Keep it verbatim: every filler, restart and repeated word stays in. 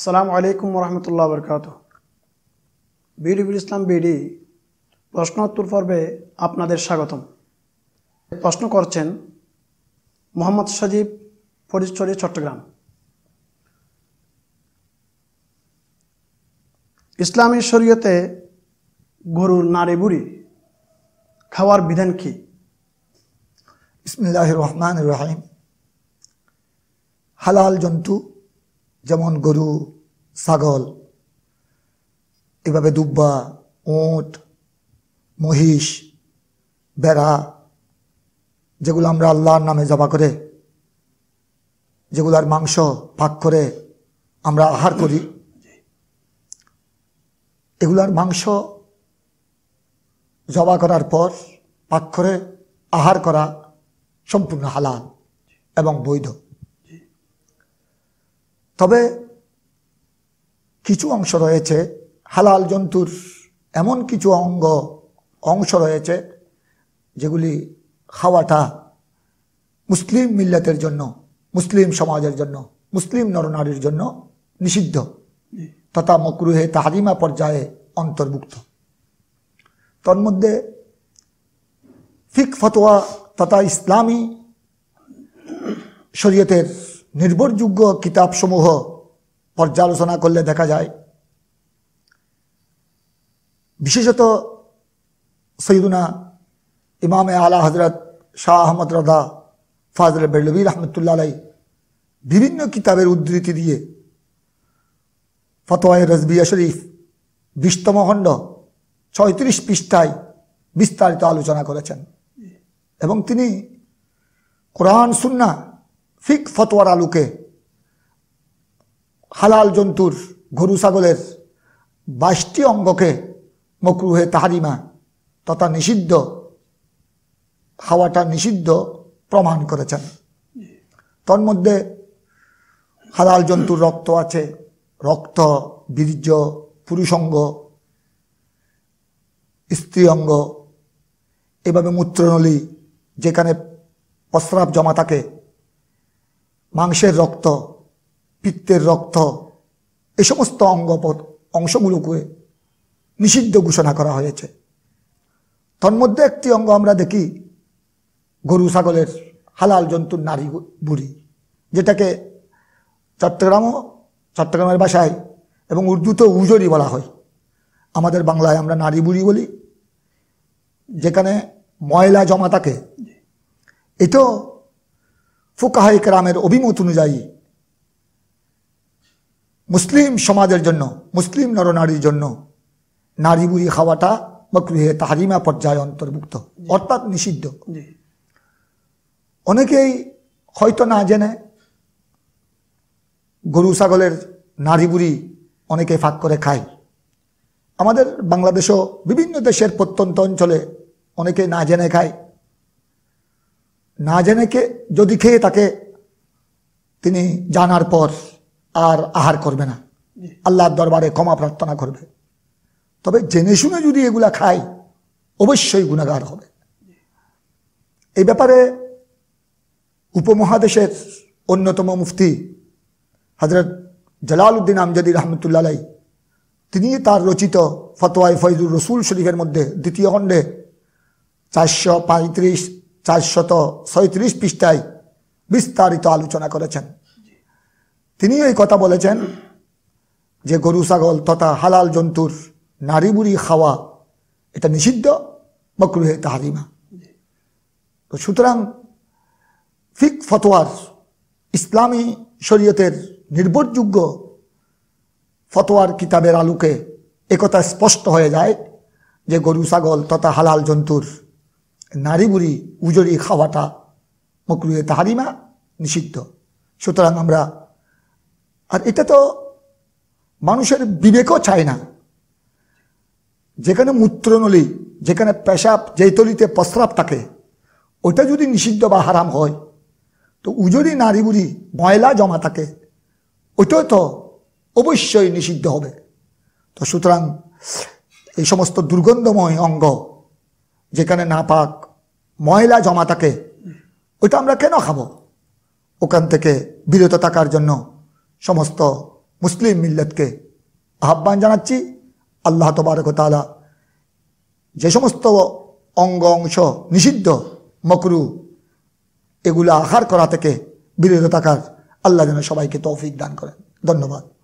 আসসালামু আলাইকুম ওরহমতুল্লাহ বরকাতুহ। বিডিবিল ইসলাম বিডি প্রশ্নোত্তর পর্বে আপনাদের স্বাগতম। প্রশ্ন করছেন মোহাম্মদ সাজিব, ফরিদচুরি, চট্টগ্রাম। ইসলামী শরীয়তে গরুর নাড়ি বুড়ি খাওয়ার বিধান কি? বিসমিল্লাহির রহমানির রহিম। হালাল জন্তু যেমন গরু, ছাগল, এভাবে দুব্বা, উট, মহিষ, বেড়া, যেগুলো আমরা আল্লাহর নামে জবা করে, যেগুলার মাংস পাক করে আমরা আহার করি, এগুলার মাংস জবা করার পর পাক করে আহার করা সম্পূর্ণ হালাল এবং বৈধ। তবে কিছু অংশ রয়েছে হালাল জন্তুর, এমন কিছু অঙ্গ অংশ রয়েছে যেগুলি খাওয়াটা মুসলিম মিল্লাতের জন্য, মুসলিম সমাজের জন্য, মুসলিম নরনারীর জন্য নিষিদ্ধ তথা মাকরুহে তাহরিমা পর্যায়ে অন্তর্ভুক্ত। তন্মধ্যে ফিক ফতোয়া তথা ইসলামী শরীয়তের নির্ভরযোগ্য কিতাবসমূহ পর্যালোচনা করলে দেখা যায়, বিশেষত সৈয়দুনা ইমামে আলা হজরত শাহ আহমদ রদা ফাজল বেরলভী রহমতুল্লাহ আলাই বিভিন্ন কিতাবের উদ্ধৃতি দিয়ে ফতোয়ায়ে রজবিয়া শরীফ বিশতম খণ্ড ছয়ত্রিশ পৃষ্ঠায় বিস্তারিত আলোচনা করেছেন এবং তিনি কোরআন সুন্নাহ ফিক ফতোয়ার আলোকে হালাল জন্তুর গরু ছাগলের বাইশটি অঙ্গকে মাকরুহে তাহরিমা তথা নিষিদ্ধ, খাওয়াটা নিষিদ্ধ প্রমাণ করেছেন। তন্মধ্যে হালাল জন্তুর রক্ত আছে, রক্ত, বীর্য, পুরুষঙ্গ, স্ত্রী অঙ্গ, এভাবে মূত্রনলী যেখানে প্রস্রাব জমা থাকে, মাংসের রক্ত, পিত্তের রক্ত, এ সমস্ত অঙ্গ অংশগুলোকে নিষিদ্ধ ঘোষণা করা হয়েছে। তন্মধ্যে একটি অঙ্গ আমরা দেখি গরু ছাগলের হালাল জন্তুর নাড়ি বুড়ি, যেটাকে চট্টগ্রামও চট্টগ্রামের ভাষায় এবং উর্দুতেও উজরি বলা হয়, আমাদের বাংলায় আমরা নাড়ি বুড়ি বলি। যেখানে ময়লা জমা থাকে, এটাও ফুকাহায়ে কেরামের অভিমত অনুযায়ী মুসলিম সমাজের জন্য, মুসলিম নরনারীর জন্য নারী বুড়ি খাওয়াটা মাকরুহে তাহরিমা পর্যায়ে অন্তর্ভুক্ত, অর্থাৎ নিষিদ্ধ। অনেকেই হয়তো না জেনে গরু ছাগলের নারী বুড়ি অনেকে ফাঁক করে খায়। আমাদের বাংলাদেশও বিভিন্ন দেশের প্রত্যন্ত অঞ্চলে অনেকে না জেনে খায়। না জেনে কে যদি খেয়ে থাকে, তিনি জানার পর আর আহার করবে না, আল্লাহর দরবারে ক্ষমা প্রার্থনা করবে। তবে জেনে শুনে যদি এগুলা খায়, অবশ্যই গুনাহগার হবে। এই ব্যাপারে উপমহাদেশের অন্যতম মুফতি হযরত জালালউদ্দিন আমজাদি রহমতুল্লাহ আলাইহি, তিনি তার রচিত ফতোয়ায়ে ফয়জুর রসুল শরীফের মধ্যে দ্বিতীয় খণ্ডে চারশো পঁয়ত্রিশ চারশত ছয়ত্রিশ পৃষ্ঠায় বিস্তারিত আলোচনা করেছেন। তিনি এই কথা বলেছেন যে গরু ছাগল তথা হালাল জন্তুর নারী বুড়ি খাওয়া এটা নিষিদ্ধ, মাকরুহে তাহরিমা। তো সুতরাং ফিক ফতোয়ার, ইসলামী শরীয়তের নির্ভরযোগ্য ফতোয়ার কিতাবের আলোকে একথা স্পষ্ট হয়ে যায় যে গরু ছাগল তথা হালাল জন্তুর নারী বুড়ি উজরি খাওয়াটা মাকরুহে তাহরিমা, নিষিদ্ধ। সুতরাং আমরা, আর এটা তো মানুষের বিবেকও চায় না। যেখানে মূত্রনলী, যেখানে পেশাব, যেই তলিতে প্রস্রাব থাকে, ওটা যদি নিষিদ্ধ বা হারাম হয়, তো উজরি নারী বুড়ি ময়লা জমা থাকে, ওইটাও তো অবশ্যই নিষিদ্ধ হবে। তো সুতরাং এই সমস্ত দুর্গন্ধময় অঙ্গ যেখানে নাপাক ময়লা জমা থাকে, ওইটা আমরা কেন খাবো? ওখান থেকে বিরত থাকার জন্য সমস্ত মুসলিম মিল্লাতকে আহ্বান জানাচ্ছি, আল্লাহ তবারক ওয়া তাআলা যে সমস্ত অঙ্গ অংশ নিষিদ্ধ মকরু এগুলো আহার করা থেকে বিরত থাকার আল্লাহ যেন সবাইকে তৌফিক দান করেন। ধন্যবাদ।